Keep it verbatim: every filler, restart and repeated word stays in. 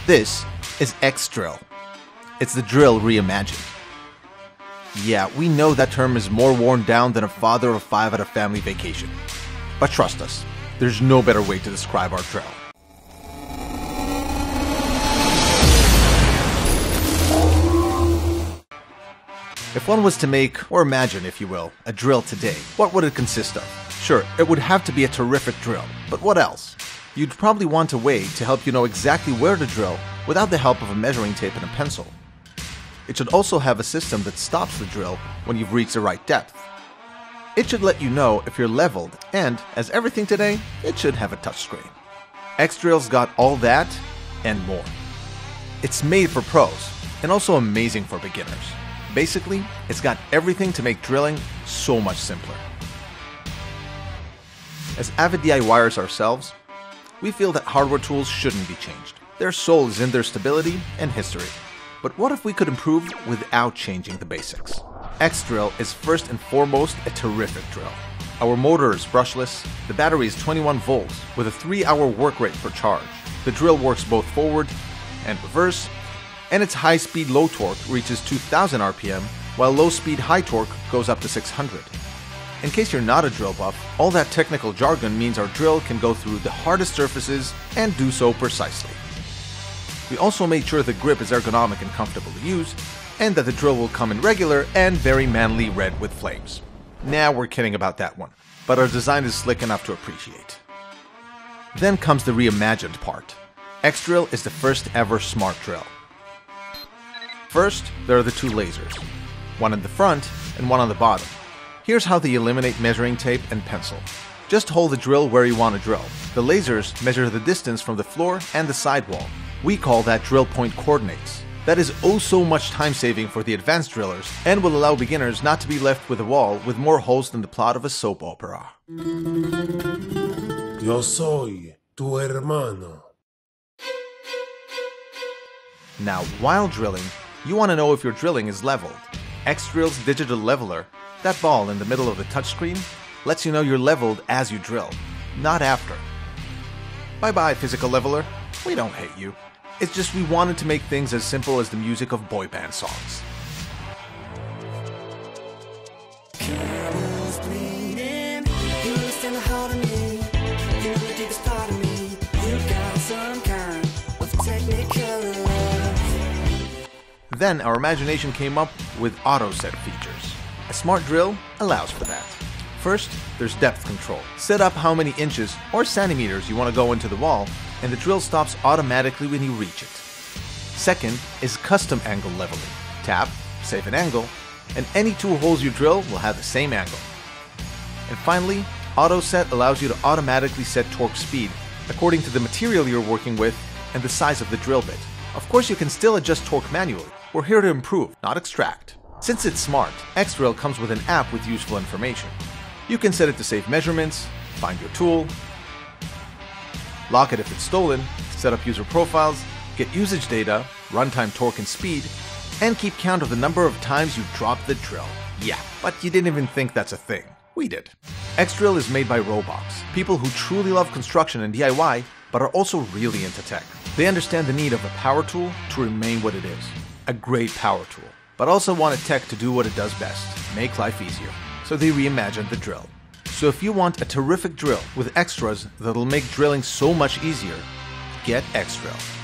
This is X-Drill. It's the drill reimagined. Yeah, we know that term is more worn down than a father of five at a family vacation. But trust us, there's no better way to describe our drill. If one was to make, or imagine if you will, a drill today, what would it consist of? Sure, it would have to be a terrific drill, but what else? You'd probably want a way to help you know exactly where to drill without the help of a measuring tape and a pencil. It should also have a system that stops the drill when you've reached the right depth. It should let you know if you're leveled, and, as everything today, it should have a touchscreen. X-Drill's got all that, and more. It's made for pros, and also amazing for beginners. Basically, it's got everything to make drilling so much simpler. As avid DIYers ourselves, we feel that hardware tools shouldn't be changed. Their soul is in their stability and history. But what if we could improve without changing the basics? X-Drill is first and foremost a terrific drill. Our motor is brushless, the battery is twenty-one volts with a three hour work rate per charge. The drill works both forward and reverse, and its high-speed low torque reaches two thousand R P M, while low-speed high torque goes up to six hundred. In case you're not a drill buff, all that technical jargon means our drill can go through the hardest surfaces and do so precisely. We also made sure the grip is ergonomic and comfortable to use, and that the drill will come in regular and very manly red with flames. Nah, we're kidding about that one, but our design is slick enough to appreciate. Then comes the reimagined part. X-Drill is the first ever smart drill. First, there are the two lasers, one in the front and one on the bottom. Here's how they eliminate measuring tape and pencil. Just hold the drill where you want to drill. The lasers measure the distance from the floor and the sidewall. We call that drill point coordinates. That is oh so much time saving for the advanced drillers and will allow beginners not to be left with a wall with more holes than the plot of a soap opera. Yo soy tu hermano. Now, while drilling, you want to know if your drilling is leveled. X-Drill's digital leveler, that ball in the middle of the touchscreen, lets you know you're leveled as you drill, not after. Bye-bye, physical leveler. We don't hate you. It's just we wanted to make things as simple as the music of boy band songs. Then our imagination came up with auto set features. A smart drill allows for that. First, there's depth control. Set up how many inches or centimeters you want to go into the wall, and the drill stops automatically when you reach it. Second is custom angle leveling. Tap, save an angle, and any two holes you drill will have the same angle. And finally, auto set allows you to automatically set torque speed according to the material you're working with and the size of the drill bit. Of course, you can still adjust torque manually. We're here to improve, not extract. Since it's smart, X-Drill comes with an app with useful information. You can set it to save measurements, find your tool, lock it if it's stolen, set up user profiles, get usage data, runtime torque and speed, and keep count of the number of times you dropped the drill. Yeah, but you didn't even think that's a thing. We did. X-Drill is made by Robox, people who truly love construction and D I Y, but are also really into tech. They understand the need of a power tool to remain what it is, a great power tool, but also want a tech to do what it does best, make life easier. So they reimagined the drill. So if you want a terrific drill with extras that'll make drilling so much easier, get X-Drill.